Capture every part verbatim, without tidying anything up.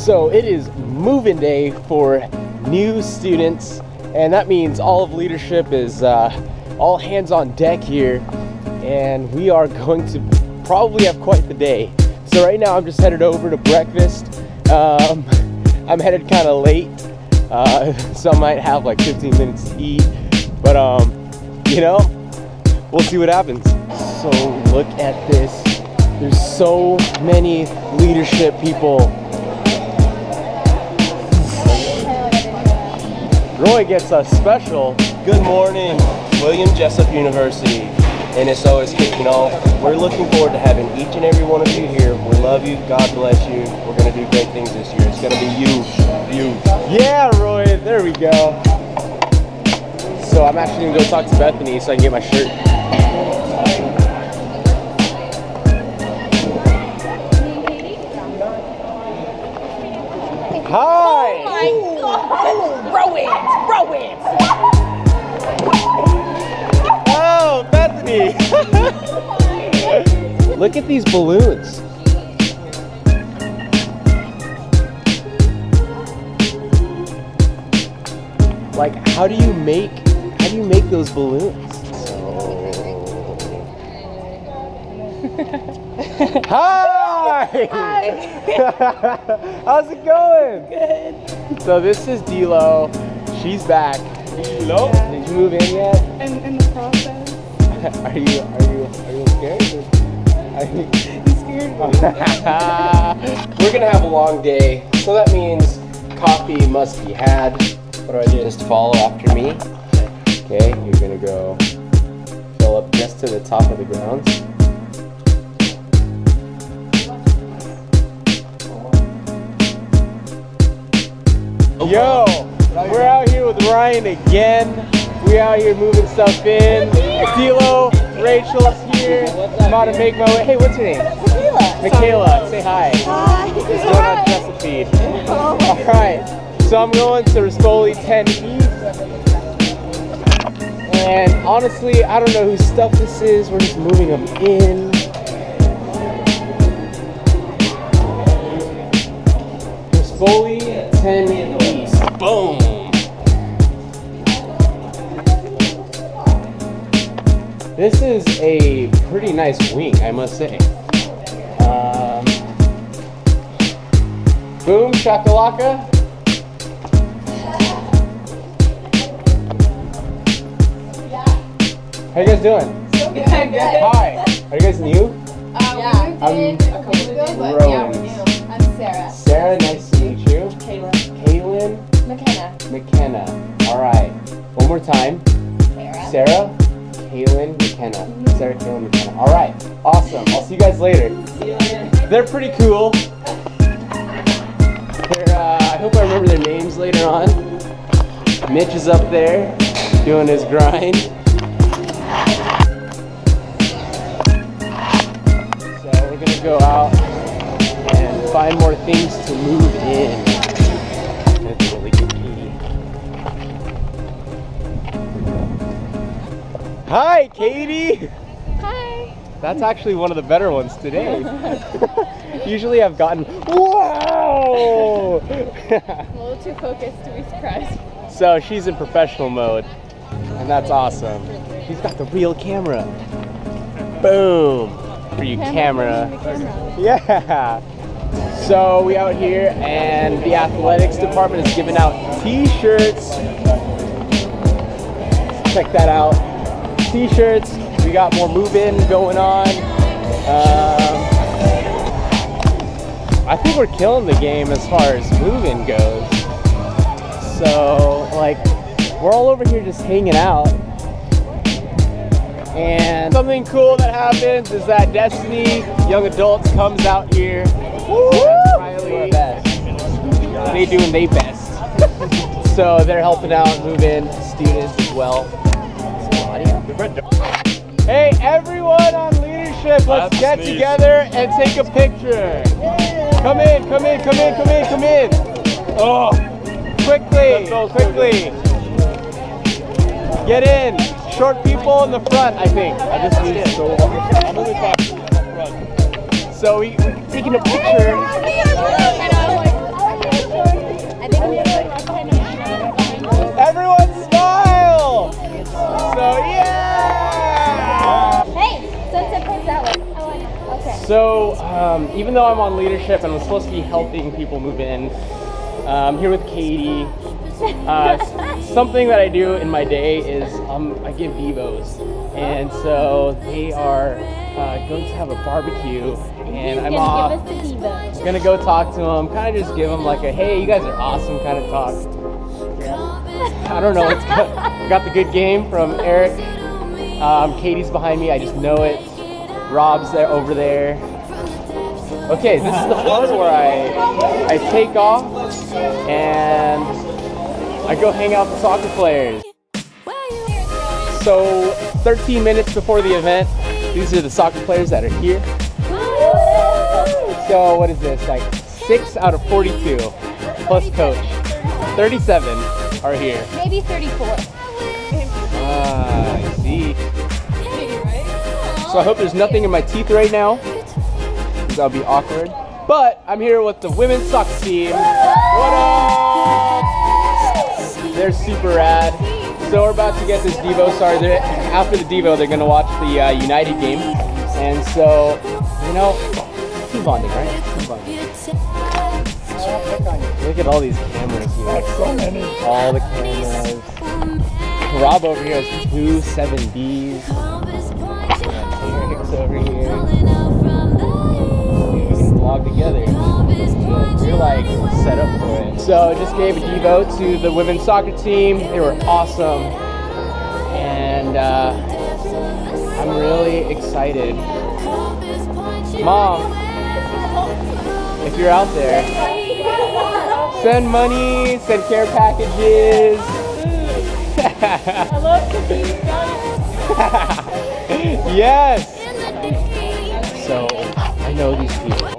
So it is move-in day for new students, and that means all of leadership is uh, all hands on deck here, and we are going to probably have quite the day. So right now I'm just headed over to breakfast. Um, I'm headed kind of late, uh, so I might have like fifteen minutes to eat, but um, you know, we'll see what happens. So look at this. There's so many leadership people. Roy gets a special. Good morning, William Jessup University. N S O is kicking off. We're looking forward to having each and every one of you here. We love you. God bless you. We're going to do great things this year. It's going to be you. You. Yeah, Roy. There we go. So I'm actually going to go talk to Bethany so I can get my shirt. Hi! Oh my God! Row it! Row it! Oh, Bethany! Look at these balloons. Like, how do you make how do you make those balloons? So... Hi! Hi! How's it going? Good. So this is D-Lo. She's back. D-Lo? Yeah. Did you move in yet? I'm in the process. Are you are you are you scared? Are you... I'm scared. We're gonna have a long day, so that means coffee must be had. What do I do? Just follow after me. Okay, you're gonna go fill up just to the top of the grounds. Yo, we're out here with Ryan again. We out here moving stuff in. D-Lo, Rachel's here. I'm about to make my way. Hey, what's your name? Michaela. Michaela, say hi. Hi. It's going on Chesapeake. Alright, so I'm going to Rispoli ten East. And honestly, I don't know whose stuff this is. We're just moving them in. Rispoli ten East. Boom! This is a pretty nice wing, I must say. Um, boom, shakalaka. How you guys doing? So good. Hi. Are you guys new? Um, yeah. I'm a couple of days, but Rowan. yeah, we're new. I'm Sarah. Sarah, nice to meet you. Kayla. Kaylin. McKenna. McKenna. All right. One more time. Sarah. Sarah, Kaylin, McKenna. Sarah, Kaylin, McKenna. All right. Awesome. I'll see you guys later. See you later. They're pretty cool. They're, uh, I hope I remember their names later on. Mitch is up there doing his grind. So we're gonna go out and find more things to move in. That's really good, Katie. Hi, Katie. Hi. That's actually one of the better ones today. Usually I've gotten, whoa! I'm a little too focused to be surprised. So she's in professional mode, and that's awesome. She's got the real camera. Boom! For you camera. camera. Yeah! So we out here, and the athletics department is giving out t-shirts. Check that out. T-shirts. We got more move-in going on. Um, I think we're killing the game as far as move-in goes. So, like, we're all over here just hanging out. And something cool that happens is that Destiny Young Adults comes out here. Woo! Riley, they doing they best. So they're helping out move-in students as well. Hey, everyone on leadership, let's get together and take a picture. Come in, come in, come in, come in, come in. Oh, quickly, quickly. Get in. Short people in the front, I think. I just need so hard. So we, we're taking a picture. So, um, even though I'm on leadership and I'm supposed to be helping people move in, uh, I'm here with Katie. Uh, something that I do in my day is um, I give devos, and so they are uh, going to have a barbecue, and I'm off. Gonna go talk to them, kind of just give them like a hey, you guys are awesome kind of talk. Yeah. I don't know. It's got, got the good game from Eric. Um, Katie's behind me. I just know it. Rob's there over there. Okay, this is the part where I I take off and I go hang out with the soccer players. So thirteen minutes before the event, these are the soccer players that are here. So what is this? Like six out of forty-two plus coach. thirty-seven are here. Maybe thirty-four. Ah, I see. So I hope there's nothing in my teeth right now, because that'll be awkward. But I'm here with the women's soccer team. What up? They're super rad. So we're about to get this Devo started. They're, after the Devo, they're gonna watch the uh, United game. And so, you know, team bonding, right? Team bonding. Look at all these cameras here. All the cameras. Rob over here has two seven Bs. Eric's over here. We can vlog together. You're like set up for it. So I just gave a Devo to the women's soccer team. They were awesome. And uh, I'm really excited. Mom, if you're out there, send money, send care packages. I love cookies. Yes. So I know these people.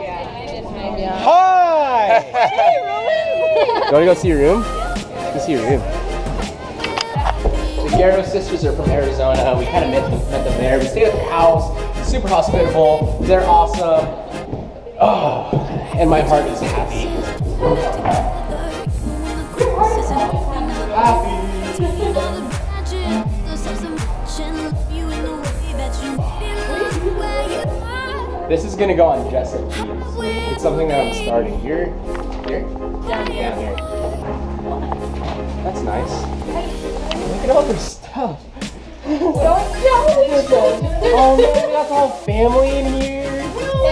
Hi. Hey, Roman. You want to go see your room? Let's go see your room. The Garrow sisters are from Arizona. We kind of met them, met them there. We stayed at their house. Super hospitable. They're awesome. Oh, and my heart is happy. Happy. This is gonna go on Jessup Teams. It's something that I'm starting. Here, here, Down here. down here. That's nice. Look at all this stuff. Oh man, we got the whole family in here.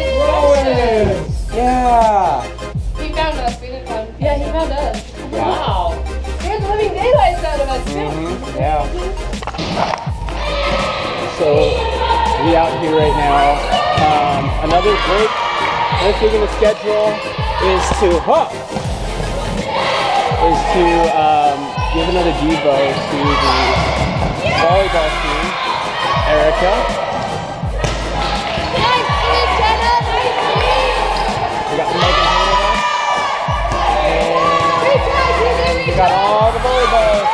Yeah. He found us. We didn't find him. Yeah, he found us. Yeah. Wow. There's living daylights out of us too. Mm-hmm. Yeah. So we out here right now. Um, another break. Another thing in the schedule is to huh, is to um, give another Devo to the volleyball team, Erica. Nice to meet Jenna. Nice to meet. We got Megan here with us. And Great job, Jimmy. we got all the volleyballs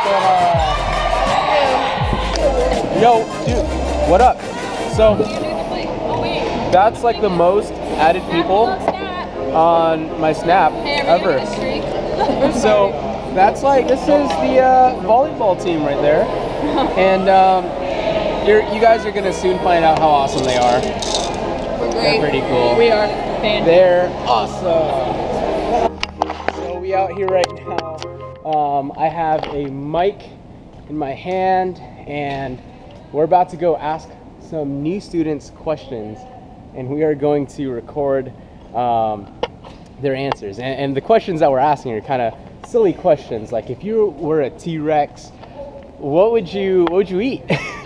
going on. Yo, dude, what up? So that's like the most added people on my Snap ever. So that's like, this is the uh, volleyball team right there. And um, you're, you guys are gonna soon find out how awesome they are. We're great. They're pretty cool. We are. Fantastic. They're awesome. So we out here right now. Um, I have a mic in my hand and we're about to go ask some new students questions, and we are going to record um, their answers. And, and the questions that we're asking are kind of silly questions, like if you were a T-Rex, what would you what would you eat?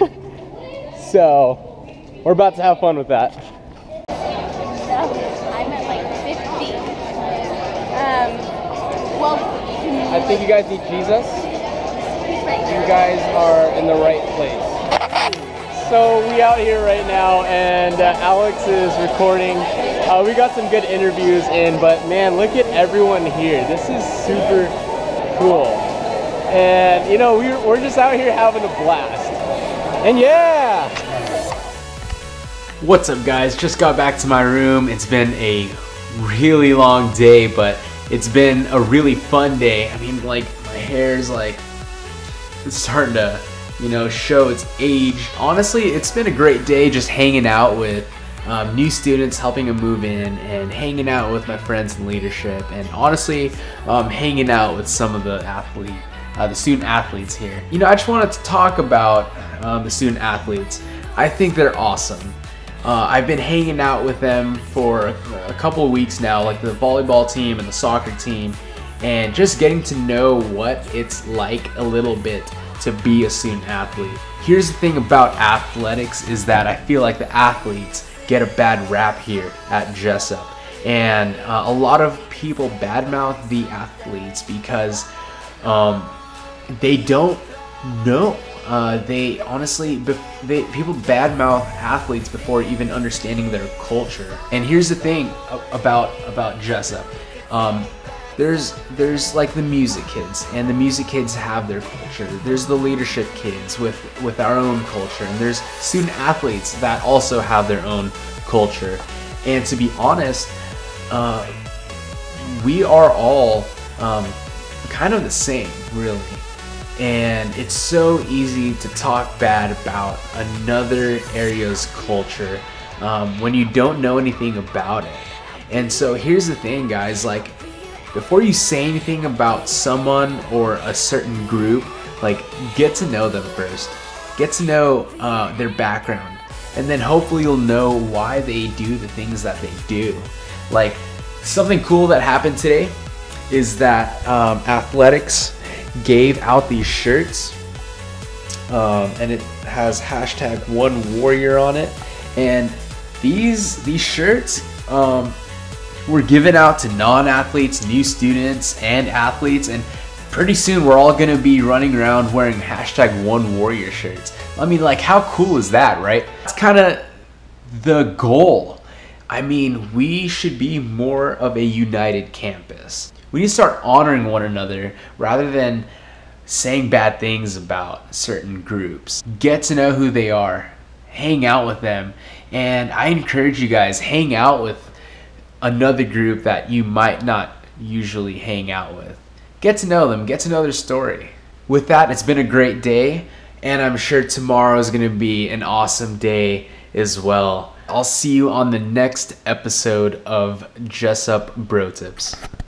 So we're about to have fun with that. I'm at like fifty. Um, well, I think you guys need Jesus. You guys are in the right place. So we out here right now, and uh, Alex is recording. Uh, we got some good interviews in, but man, look at everyone here. This is super cool. And you know, we're, we're just out here having a blast. And yeah! What's up guys, just got back to my room. It's been a really long day, but it's been a really fun day. I mean, like, my hair's like, it's starting to, you know, show its age. Honestly, it's been a great day just hanging out with um, new students, helping them move in, and hanging out with my friends in leadership, and honestly, um, hanging out with some of the athlete, uh, the student athletes here. You know, I just wanted to talk about um, the student athletes. I think they're awesome. Uh, I've been hanging out with them for a couple of weeks now, like the volleyball team and the soccer team, and just getting to know what it's like a little bit to be a student athlete. Here's the thing about athletics is that I feel like the athletes get a bad rap here at Jessup, and uh, a lot of people badmouth the athletes because um, they don't know. Uh, they honestly, they, people badmouth athletes before even understanding their culture. And here's the thing about about Jessup. Um, there's there's like the music kids, and the music kids have their culture. There's the leadership kids with with our own culture, and there's student athletes that also have their own culture. And to be honest, uh, we are all um, kind of the same, really. And it's so easy to talk bad about another area's culture um, when you don't know anything about it. And so here's the thing, guys, like, before you say anything about someone or a certain group, like, get to know them first. Get to know uh, their background, and then hopefully you'll know why they do the things that they do. Like, something cool that happened today is that um, athletics gave out these shirts, um, and it has hashtag one warrior on it, and these these shirts um, were given out to non-athletes, new students, and athletes, and pretty soon we're all gonna be running around wearing hashtag one warrior shirts. I mean, like, how cool is that, right? It's kind of the goal. I mean, we should be more of a united campus. We need to start honoring one another rather than saying bad things about certain groups. Get to know who they are, hang out with them, and I encourage you guys, hang out with another group that you might not usually hang out with. Get to know them, get to know their story. With that, it's been a great day, and I'm sure tomorrow is gonna be an awesome day as well. I'll see you on the next episode of Jessup Bro Tips.